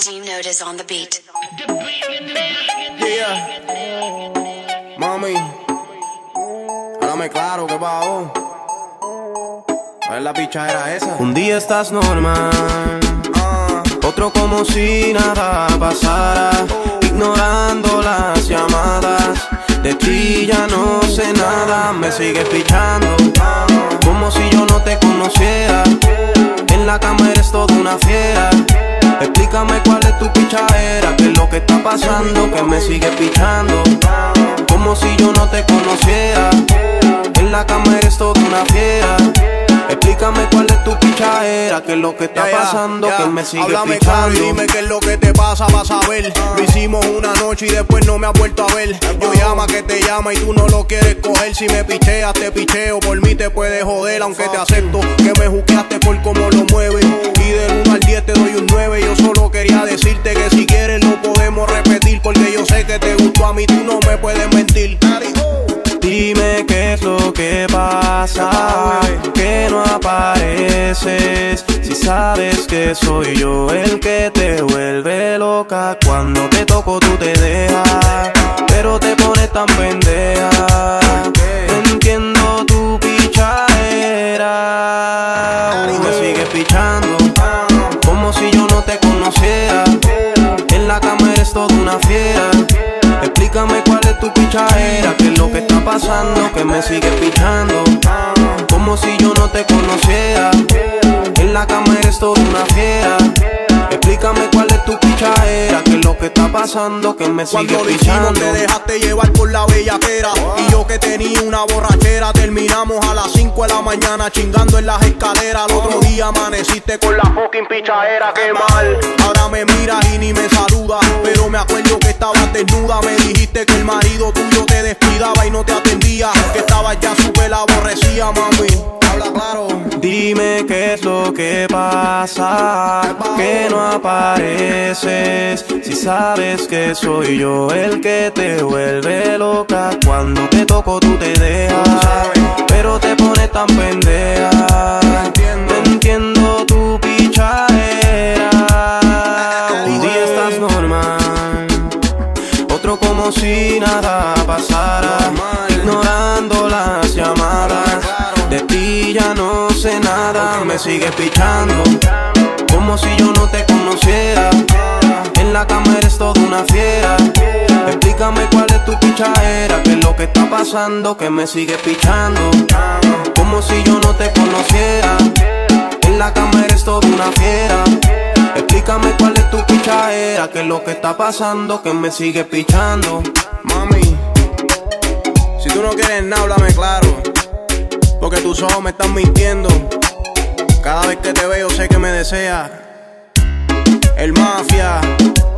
D-Note is on the beat. Yeah. Mami, háblame claro, ¿qué pasó? ¿Cuál es la pichadera esa? Un día estás normal, otro como si nada pasara, ignorando las llamadas. De ti ya no sé nada, me sigues pichando como si yo no te conociera. En la cama eres toda una fiera. Explícame cuál es tu pichadera, qué es lo que está pasando, que me sigues pichando como si yo no te conociera. En la cama eres toda una fiera. Explícame cuál es tu pichadera, qué es lo que está pasando, que me sigue Háblame pichando. claro y dime qué es lo que te pasa para saber. Lo hicimos una noche y después no me has vuelto a ver. Yo llama que te llama y tú no lo quieres coger. Si me picheas te picheo, por mí te puedes joder. Aunque te acepto que me juqueaste por cómo lo mueves. Y del 1 al 10 te doy un 9. Yo solo quería decirte que si quieres lo podemos repetir, porque yo sé que te gustó a mí, tú no me puedes mentir. Dime qué es lo que pasa, que no apareces. Si sabes que soy yo el que te vuelve loca. Cuando te toco tú te dejas, pero te pones tan pendeja. No entiendo tu pichadera. Me sigues pichando como si yo no te conociera. En la cama eres toda una fiera. Explícame cuál es tu pichadera, qué es lo que está pasando, que me sigues pichando como si yo no te conociera. En la cama eres toda una fiera. Explícame cuál es tu pichadera, qué es lo que está pasando, que me sigues pichando. Cuando te dejaste llevar por la bellaquera, y yo que tenía una borrachera. Terminamos a las 5 de la mañana chingando en las escaleras. Al otro día amaneciste con la fucking pichadera, qué mal. Ahora me miras y ni me saludas, pero me acuerdo que estabas desnuda. Me dijiste que el marido tuyo te descuidaba y no te atendía, que estabas ya súper aborrecida, mami. Habla claro. Dime qué es lo que pasa, que no apareces. Si sabes que soy yo el que te vuelve loca. Cuando te toco tú te dejas, pero te pones tan pendeja. No entiendo tu pichadera. Un día estás normal, otro como si nada pasara, ignorando las llamadas. De ti ya no sé nada, me sigues pichando como si yo no te conociera. En la cama eres toda una fiera. Explícame cuál es tu pichadera, qué es lo que está pasando, que me sigues pichando como si yo no te conociera. En la cama eres toda una fiera. Explícame cuál es tu pichadera, qué es lo que está pasando, que me sigues pichando. Mami, si tú no quieres nada, háblame claro, porque tus ojos me están mintiendo. Cada vez que te veo sé que me deseas. El Mafia.